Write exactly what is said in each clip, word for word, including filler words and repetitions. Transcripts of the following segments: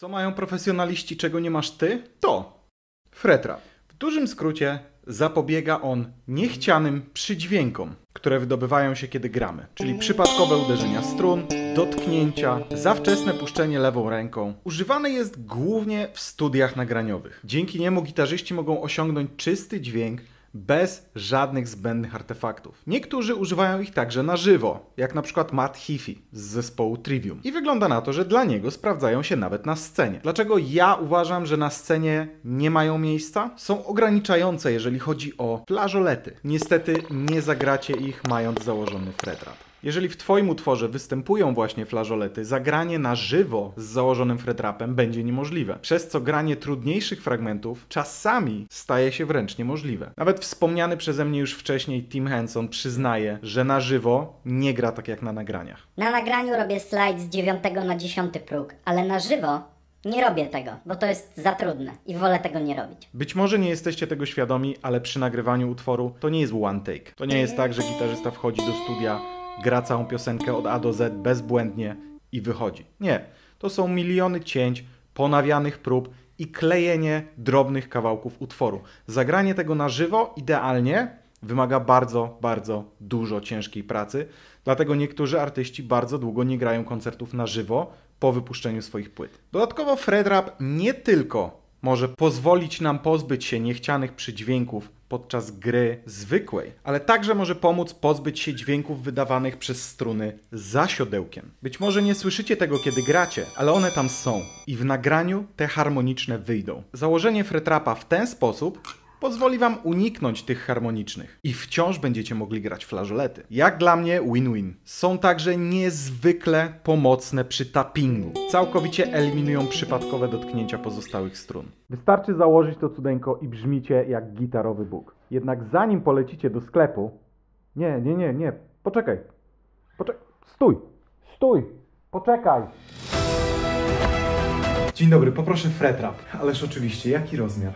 Co mają profesjonaliści, czego nie masz ty? To FretRap. W dużym skrócie zapobiega on niechcianym przydźwiękom, które wydobywają się, kiedy gramy, czyli przypadkowe uderzenia strun, dotknięcia, za wczesne puszczenie lewą ręką. Używany jest głównie w studiach nagraniowych. Dzięki niemu gitarzyści mogą osiągnąć czysty dźwięk bez żadnych zbędnych artefaktów. Niektórzy używają ich także na żywo, jak na przykład Matt Heafy z zespołu Trivium. I wygląda na to, że dla niego sprawdzają się nawet na scenie. Dlaczego ja uważam, że na scenie nie mają miejsca? Są ograniczające, jeżeli chodzi o flażolety. Niestety nie zagracie ich, mając założony FretRap. Jeżeli w Twoim utworze występują właśnie flażolety, zagranie na żywo z założonym FretRapem będzie niemożliwe, przez co granie trudniejszych fragmentów czasami staje się wręcz niemożliwe. Nawet wspomniany przeze mnie już wcześniej Tim Henson przyznaje, że na żywo nie gra tak jak na nagraniach. Na nagraniu robię slajd z dziewiątego na dziesiąty próg, ale na żywo nie robię tego, bo to jest za trudne i wolę tego nie robić. Być może nie jesteście tego świadomi, ale przy nagrywaniu utworu to nie jest one take. To nie jest tak, że gitarzysta wchodzi do studia, gra całą piosenkę od A do Z bezbłędnie i wychodzi. Nie. To są miliony cięć, ponawianych prób i klejenie drobnych kawałków utworu. Zagranie tego na żywo idealnie wymaga bardzo, bardzo dużo ciężkiej pracy, dlatego niektórzy artyści bardzo długo nie grają koncertów na żywo po wypuszczeniu swoich płyt. Dodatkowo FretRap nie tylko może pozwolić nam pozbyć się niechcianych przydźwięków podczas gry zwykłej, ale także może pomóc pozbyć się dźwięków wydawanych przez struny za siodełkiem. Być może nie słyszycie tego, kiedy gracie, ale one tam są i w nagraniu te harmoniczne wyjdą. Założenie FretRapa w ten sposób pozwoli Wam uniknąć tych harmonicznych i wciąż będziecie mogli grać flażolety. Jak dla mnie win-win. Są także niezwykle pomocne przy tappingu. Całkowicie eliminują przypadkowe dotknięcia pozostałych strun. Wystarczy założyć to cudeńko i brzmicie jak gitarowy Bóg. Jednak zanim polecicie do sklepu... Nie, nie, nie, nie. Poczekaj. Poczekaj. Stój. Stój. Poczekaj. Dzień dobry, poproszę FretRap. Ależ oczywiście, jaki rozmiar?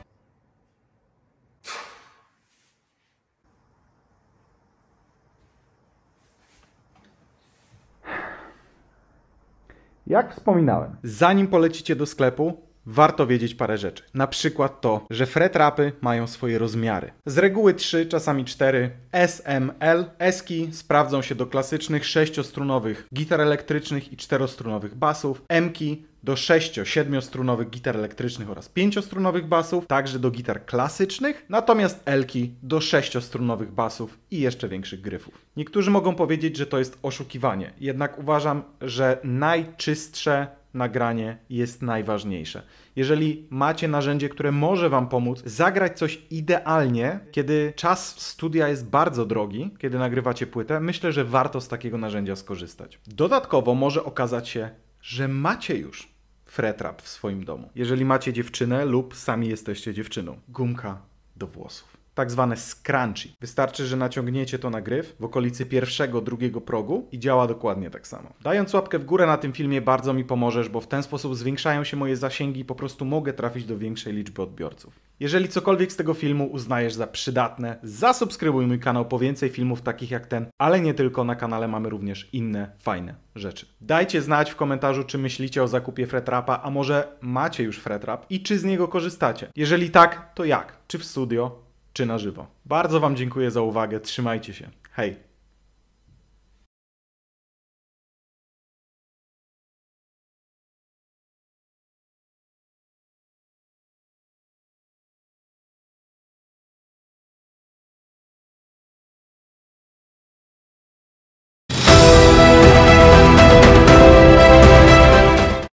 Jak wspominałem, zanim polecicie do sklepu, warto wiedzieć parę rzeczy. Na przykład to, że FretRapy mają swoje rozmiary. Z reguły trzy, czasami cztery, S, M, L. Eski sprawdzą się do klasycznych sześciostrunowych gitar elektrycznych i czterostrunowych basów. M-ki do sześcio siedmiostrunowych gitar elektrycznych oraz pięciostrunowych basów, także do gitar klasycznych, natomiast L-ki do sześciostrunowych basów i jeszcze większych gryfów. Niektórzy mogą powiedzieć, że to jest oszukiwanie, jednak uważam, że najczystsze nagranie jest najważniejsze. Jeżeli macie narzędzie, które może Wam pomóc zagrać coś idealnie, kiedy czas studia jest bardzo drogi, kiedy nagrywacie płytę, myślę, że warto z takiego narzędzia skorzystać. Dodatkowo może okazać się, że macie już FretRap w swoim domu. Jeżeli macie dziewczynę lub sami jesteście dziewczyną. Gumka do włosów. Tak zwane scrunchie. Wystarczy, że naciągniecie to na gryf w okolicy pierwszego, drugiego progu i działa dokładnie tak samo. Dając łapkę w górę na tym filmie bardzo mi pomożesz, bo w ten sposób zwiększają się moje zasięgi i po prostu mogę trafić do większej liczby odbiorców. Jeżeli cokolwiek z tego filmu uznajesz za przydatne, zasubskrybuj mój kanał po więcej filmów takich jak ten, ale nie tylko, na kanale mamy również inne fajne rzeczy. Dajcie znać w komentarzu, czy myślicie o zakupie FretRapa, a może macie już FretRap i czy z niego korzystacie. Jeżeli tak, to jak? Czy w studio, czy na żywo. Bardzo Wam dziękuję za uwagę, trzymajcie się. Hej!